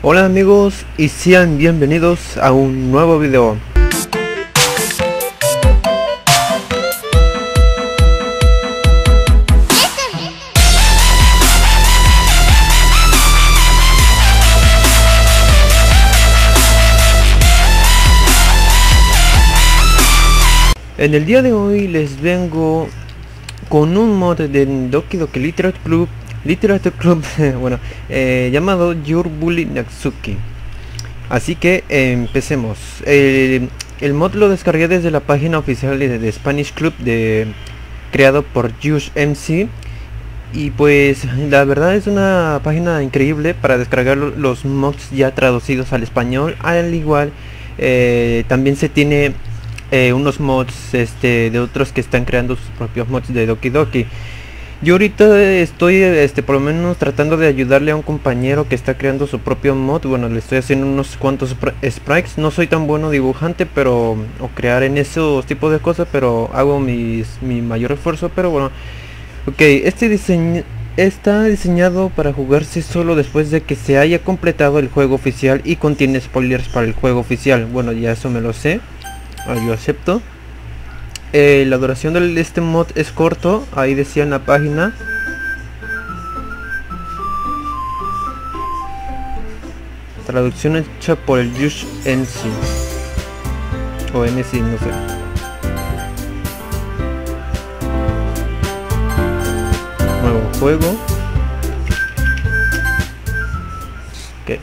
Hola amigos y sean bienvenidos a un nuevo video. En el día de hoy les vengo con un mod de Doki Doki Literature Club bueno, llamado Your Bully Natsuki. Así que empecemos. El mod lo descargué desde la página oficial de Spanish Club creado por Yush MC. Y pues la verdad es una página increíble para descargar los mods ya traducidos al español. Al igual también se tiene unos mods de otros que están creando sus propios mods de Doki Doki. Yo ahorita estoy por lo menos tratando de ayudarle a un compañero que está creando su propio mod. Bueno, le estoy haciendo unos cuantos sprites. No soy tan bueno dibujante, pero o crear en esos tipos de cosas, pero hago mi mayor esfuerzo. Pero bueno, ok, este diseño está diseñado para jugarse solo después de que se haya completado el juego oficial y contiene spoilers para el juego oficial. Bueno, ya eso me lo sé, yo acepto. La duración de este mod es corto, ahí decía en la página. Traducción hecha por el Yush MC o MC, no sé. Nuevo juego. Ok.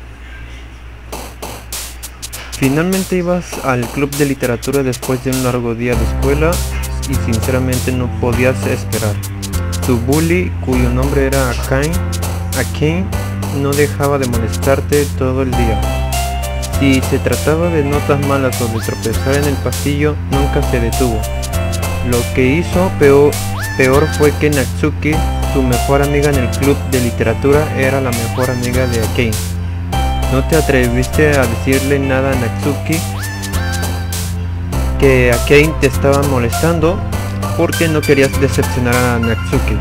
Finalmente ibas al club de literatura después de un largo día de escuela y sinceramente no podías esperar. Tu bully, cuyo nombre era Akane, no dejaba de molestarte todo el día. Si se trataba de notas malas o de tropezar en el pasillo, nunca se detuvo. Lo que hizo peor fue que Natsuki, su mejor amiga en el club de literatura, era la mejor amiga de Akane. ¿No te atreviste a decirle nada a Natsuki que Akane te estaba molestando porque no querías decepcionar a Natsuki?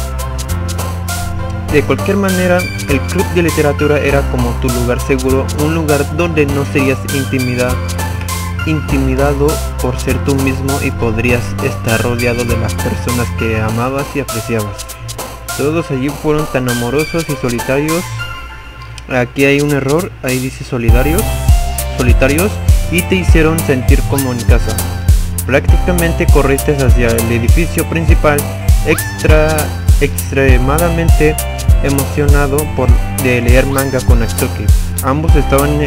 De cualquier manera, el club de literatura era como tu lugar seguro, un lugar donde no serías intimidado por ser tú mismo y podrías estar rodeado de las personas que amabas y apreciabas. Todos allí fueron tan amorosos y solitarios. Aquí hay un error, ahí dice solitarios, y te hicieron sentir como en casa. Prácticamente corriste hacia el edificio principal, extremadamente emocionado de leer manga con Natsuki. Ambos estaban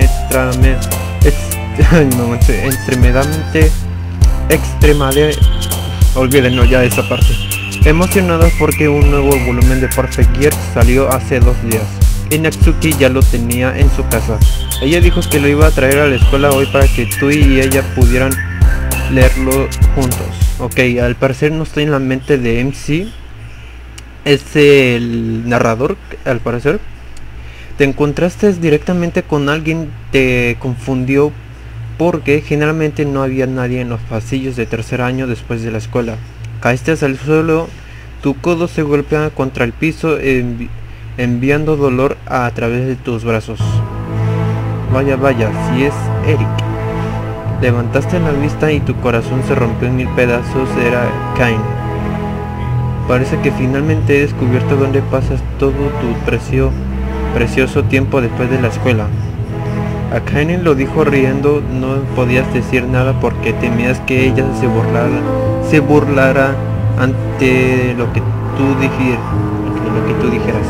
olvídenlo ya esa parte. Emocionados porque un nuevo volumen de Perfect Gear salió hace 2 días. Y Natsuki ya lo tenía en su casa. Ella dijo que lo iba a traer a la escuela hoy para que tú y ella pudieran leerlo juntos. Ok, al parecer no estoy en la mente de MC. Es el narrador, al parecer. Te encontraste directamente con alguien, te confundió porque generalmente no había nadie en los pasillos de tercer año después de la escuela. Caíste al suelo, tu codo se golpea contra el piso enviando dolor a través de tus brazos. Vaya, si es Eric. Levantaste la vista y tu corazón se rompió en 1000 pedazos. Era Akane. Parece que finalmente he descubierto dónde pasas todo tu precioso tiempo después de la escuela. Akane lo dijo riendo. No podías decir nada porque temías que ella se burlara ante lo que tú dijeras.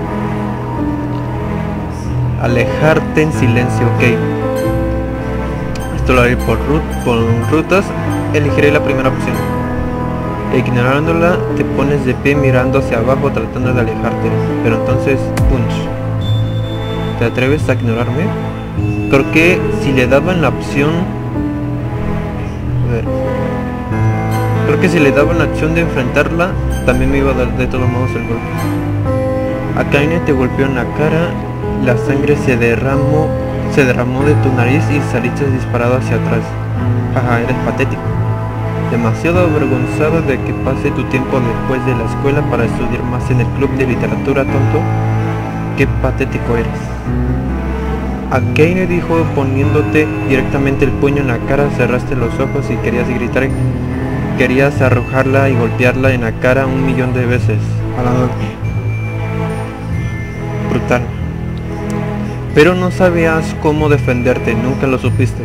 Alejarte en silencio, ok. Esto lo haré por rutas. Elegiré la primera opción. Ignorándola, te pones de pie mirando hacia abajo tratando de alejarte. Pero entonces, punch. ¿Te atreves a ignorarme? Creo que si le daban la opción... A ver. Creo que si le daban la opción de enfrentarla, también me iba a dar de todos modos el golpe. Akane te golpeó en la cara. La sangre se derramó de tu nariz y saliste disparado hacia atrás. Ajá, eres patético. Demasiado avergonzado de que pase tu tiempo después de la escuela para estudiar más en el club de literatura, tonto. Qué patético eres. A Kane le dijo poniéndote directamente el puño en la cara, cerraste los ojos y querías gritar, querías arrojarla y golpearla en la cara 1.000.000 de veces. Brutal. Pero no sabías cómo defenderte, nunca lo supiste.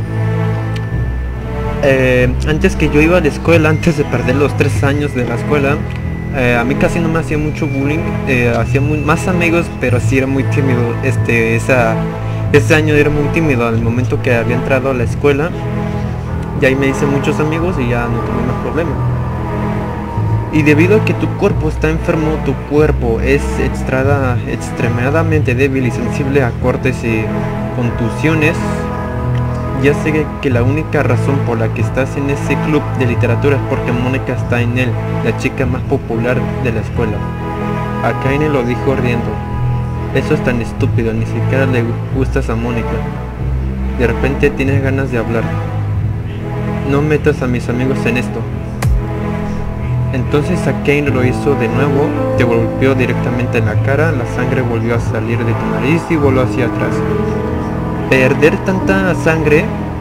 Antes que yo iba a la escuela, antes de perder los 3 años de la escuela, a mí casi no me hacía mucho bullying, hacía más amigos, pero sí era muy tímido. Ese año era muy tímido. Al momento que había entrado a la escuela, ya ahí me hice muchos amigos y ya no tuve más problema. Y debido a que tu cuerpo está enfermo, tu cuerpo es extremadamente débil y sensible a cortes y contusiones, ya sé que la única razón por la que estás en ese club de literatura es porque Mónica está en él, la chica más popular de la escuela. A Kane lo dijo riendo. Eso es tan estúpido, ni siquiera le gustas a Mónica. De repente tienes ganas de hablar. No metas a mis amigos en esto. Entonces a Kane lo hizo de nuevo, te golpeó directamente en la cara, la sangre volvió a salir de tu nariz y voló hacia atrás. Perder tanta sangre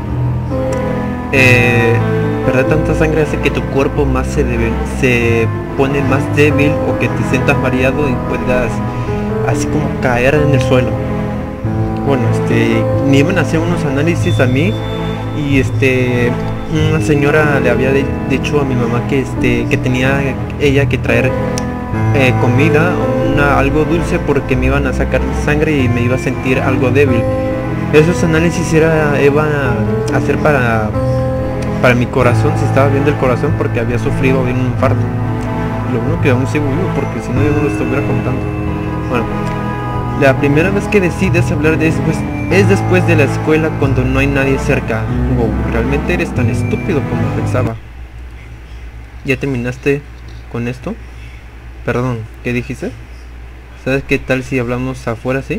hace que tu cuerpo se pone más débil o que te sientas mareado y puedas así como caer en el suelo. Bueno, me iban a hacer unos análisis a mí y una señora le había dicho a mi mamá que tenía ella que traer comida o algo dulce porque me iban a sacar sangre y me iba a sentir algo débil. Esos análisis iban a hacer para mi corazón, si estaba bien del corazón, porque había sufrido de un infarto. Lo bueno que aún sigo vivo, porque si no yo no lo estuviera contando. Bueno, la primera vez que decides hablar de esto es después de la escuela, cuando no hay nadie cerca. Wow, realmente eres tan estúpido como pensaba. ¿Ya terminaste con esto? Perdón, ¿qué dijiste? ¿Sabes qué tal si hablamos afuera, sí?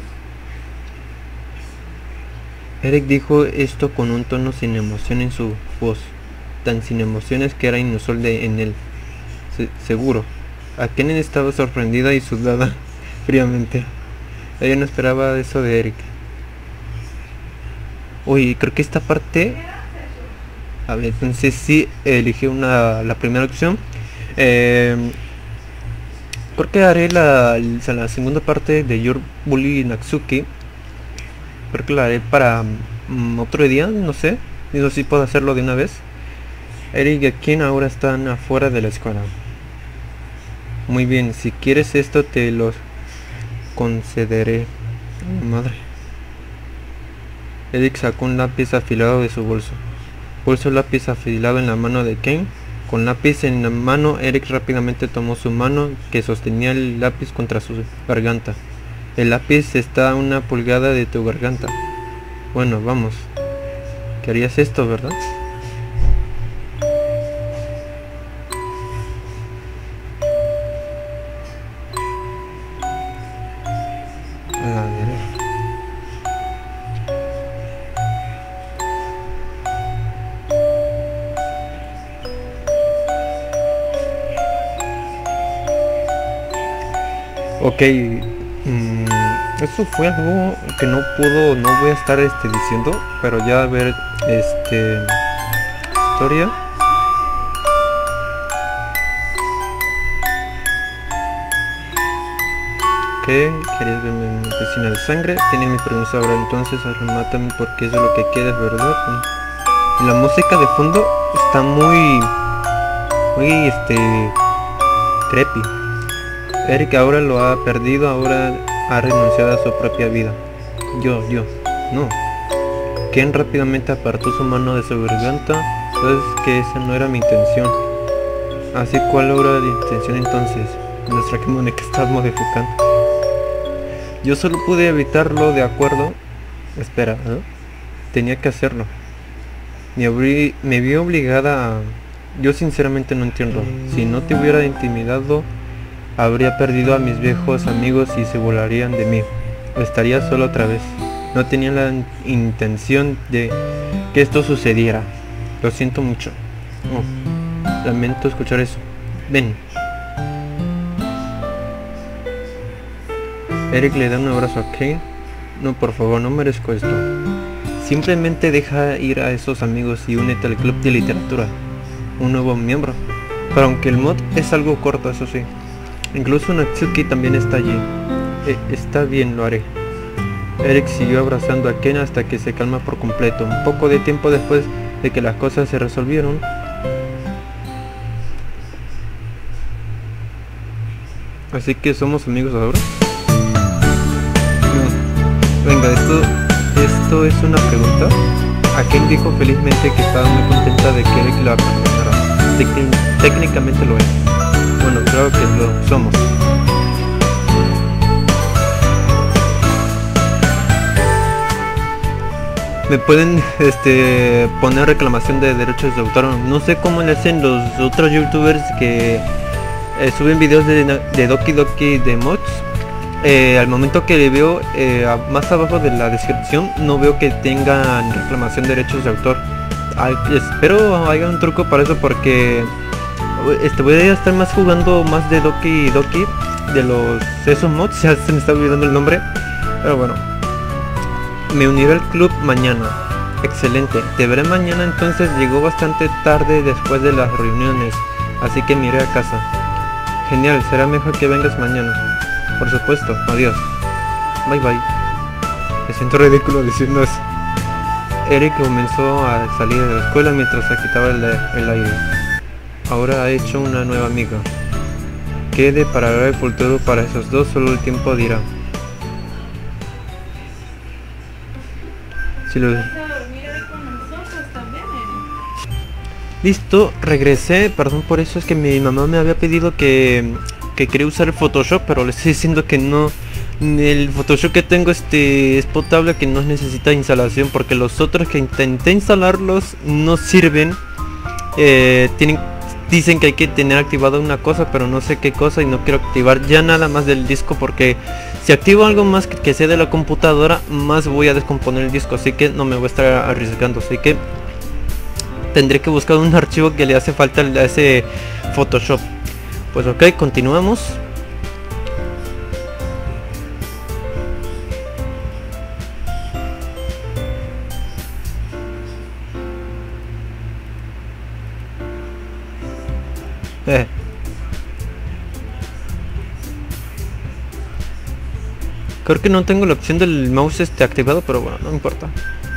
Eric dijo esto con un tono sin emoción en su voz, tan sin emociones que era inusual en él. Seguro. A Kenen estaba sorprendida y sudada fríamente. Ella no esperaba eso de Eric. Uy, creo que esta parte... A ver, entonces sí, elegí la primera opción. Creo que haré la segunda parte de Yorubuli Natsuki. Creo que la haré para otro día, no sé. Digo, si puedo hacerlo de una vez. Eric y Ken ahora están afuera de la escuela. Muy bien, si quieres esto te lo concederé. Madre. Eric sacó un lápiz afilado de su bolso. Puso el lápiz afilado en la mano de Ken. Con lápiz en la mano, Eric rápidamente tomó su mano que sostenía el lápiz contra su garganta. El lápiz está a 1 pulgada de tu garganta. Bueno, vamos. Querías esto, ¿verdad? A ver. Ok. Eso fue algo que no voy a estar diciendo, pero ya a ver historia. ¿Qué? ¿Querías verme en una piscina de sangre? Tienes mi permiso ahora, entonces mátame porque eso es lo que quieres, ¿verdad? Y la música de fondo está muy creepy. Eric ahora lo ha perdido, ahora ha renunciado a su propia vida. No. Ken rápidamente apartó su mano de su garganta. Sabes que esa no era mi intención. Así, ¿cuál era la intención entonces? Nuestra Mónica está modificando. Yo solo pude evitarlo, ¿de acuerdo? Espera, ¿eh? Tenía que hacerlo. Me vi obligada a... Yo sinceramente no entiendo. Si no te hubiera intimidado, habría perdido a mis viejos amigos y se volarían de mí. Estaría solo otra vez. No tenía la intención de que esto sucediera. Lo siento mucho. Lamento escuchar eso. Ven. Eric le da un abrazo a Kane. No, por favor, no merezco esto. Simplemente deja ir a esos amigos y únete al club de literatura. Un nuevo miembro. Pero aunque el mod es algo corto, eso sí. Incluso Natsuki también está allí. Está bien, lo haré. Eric siguió abrazando a Ken hasta que se calma por completo. Un poco de tiempo después de que las cosas se resolvieron, así que somos amigos ahora. No. Venga, esto es una pregunta. A Ken dijo felizmente que estaba muy contenta de que Eric la perdonara. Técnicamente lo es. Bueno, claro que lo somos. Me pueden poner reclamación de derechos de autor. No sé cómo le hacen los otros youtubers que suben videos de Doki Doki de mods. Al momento que le veo más abajo de la descripción, no veo que tengan reclamación de derechos de autor. Espero haya un truco para eso, porque voy a estar más jugando más de Doki Doki, de esos mods. Ya se me está olvidando el nombre, pero bueno. Me uniré al club mañana. Excelente, te veré mañana. Entonces. Llegó bastante tarde después de las reuniones, así que me iré a casa. Genial, será mejor que vengas mañana. Por supuesto, adiós. Bye bye. Me siento ridículo diciendo eso. Eric comenzó a salir de la escuela mientras se quitaba el aire. Ahora ha hecho una nueva amiga. ¿Qué deparará el futuro para esos dos? Solo el tiempo dirá. Si lo... Listo, regresé. Perdón por eso, es que mi mamá me había pedido que quería usar el Photoshop, pero le estoy diciendo que no. El Photoshop que tengo es potable, que no necesita instalación, porque los otros que intenté instalarlos no sirven. Dicen que hay que tener activado una cosa, pero no sé qué cosa, y no quiero activar ya nada más del disco, porque si activo algo más que sea de la computadora, más voy a descomponer el disco, así que no me voy a estar arriesgando. Así que tendré que buscar un archivo que le hace falta a ese Photoshop. Pues ok, continuamos. Creo que no tengo la opción del mouse activado, pero bueno, no importa.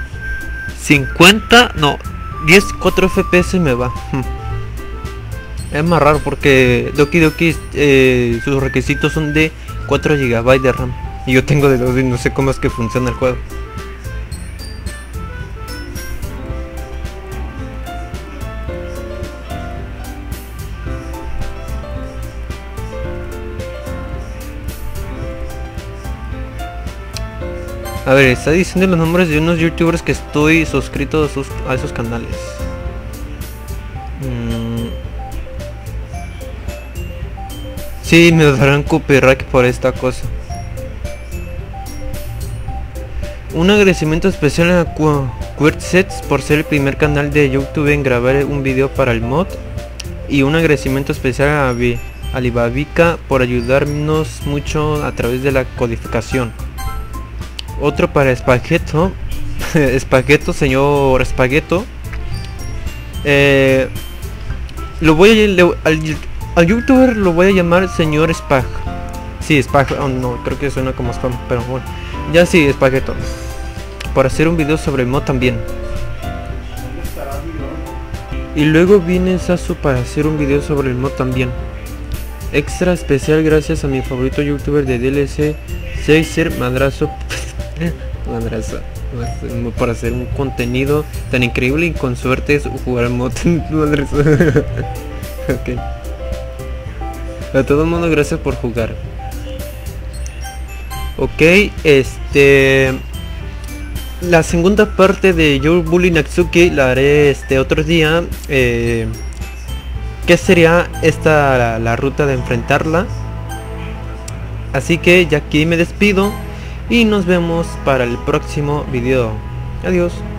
50, no, 4 FPS me va. Es más raro porque Doki Doki sus requisitos son de 4 GB de RAM y yo tengo de 2 y no sé cómo es que funciona el juego. A ver, está diciendo los nombres de unos youtubers que estoy suscrito a esos canales. Sí, me darán copyright por esta cosa. Un agradecimiento especial a Quirtsets por ser el primer canal de YouTube en grabar un video para el mod. Y un agradecimiento especial a Alibabika por ayudarnos mucho a través de la codificación. Otro para Spaghetto. Spaghetto, señor Spaghetto. Al youtuber lo voy a llamar señor Spag. Sí, Spag. Oh, no, creo que suena como spam, pero bueno. Ya sí, Spaghetto. Para hacer un video sobre el mod también. Y luego viene Sasu para hacer un video sobre el mod también. Extra especial gracias a mi favorito youtuber de DLC, Seiser Madrazo. Madrazo. Para hacer un contenido tan increíble y con suerte es jugar al mod. Ok. A todo el mundo, gracias por jugar. Ok, la segunda parte de Yourbully Natsuki la haré otro día. ¿Qué sería la ruta de enfrentarla? Así que ya aquí me despido y nos vemos para el próximo video. Adiós.